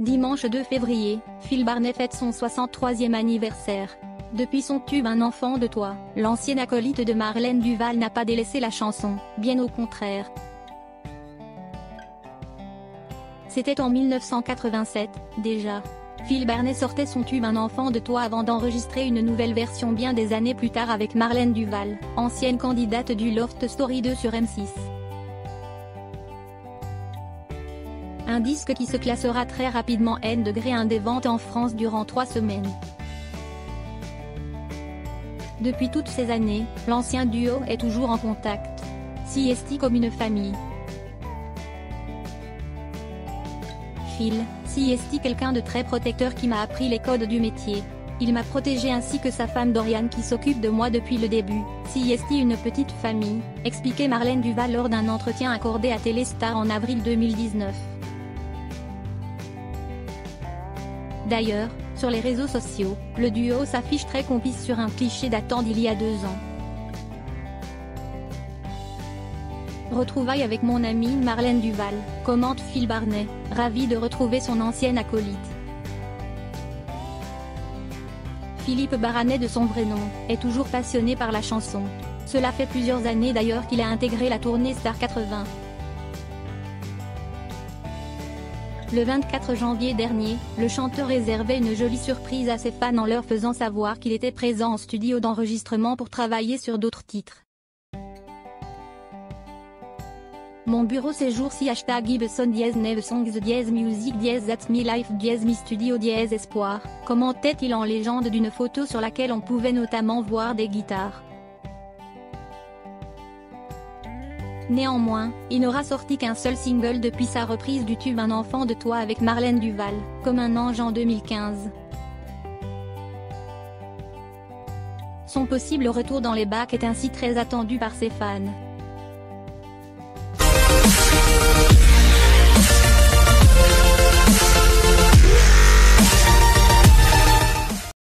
Dimanche 2 février, Phil Barnet fête son 63e anniversaire. Depuis son tube Un enfant de toi, l'ancienne acolyte de Marlène Duval n'a pas délaissé la chanson, bien au contraire. C'était en 1987, déjà. Phil Barnet sortait son tube Un enfant de toi avant d'enregistrer une nouvelle version bien des années plus tard avec Marlène Duval, ancienne candidate du Loft Story 2 sur M6. Un disque qui se classera très rapidement N-1 des ventes en France durant 3 semaines. Depuis toutes ces années, l'ancien duo est toujours en contact. Si est comme une famille. Phil, si est quelqu'un de très protecteur qui m'a appris les codes du métier. Il m'a protégé ainsi que sa femme Doriane qui s'occupe de moi depuis le début. Si est une petite famille, expliquait Marlène Duval lors d'un entretien accordé à Téléstar en avril 2019. D'ailleurs, sur les réseaux sociaux, le duo s'affiche très complice sur un cliché datant d'il y a 2 ans. Retrouvailles avec mon amie Marlène Duval, commente Phil Barnet, ravi de retrouver son ancienne acolyte. Philippe Baranet de son vrai nom, est toujours passionné par la chanson. Cela fait plusieurs années d'ailleurs qu'il a intégré la tournée Star 80. Le 24 janvier dernier, le chanteur réservait une jolie surprise à ses fans en leur faisant savoir qu'il était présent en studio d'enregistrement pour travailler sur d'autres titres. Mon bureau ces jours-ci #Gibson-Neve Songs-Music That's Me Life Me Studio Espoir, commentait-il en légende d'une photo sur laquelle on pouvait notamment voir des guitares. Néanmoins, il n'aura sorti qu'un seul single depuis sa reprise du tube Un enfant de toi avec Marlène Duval, Comme un ange en 2015. Son possible retour dans les bacs est ainsi très attendu par ses fans.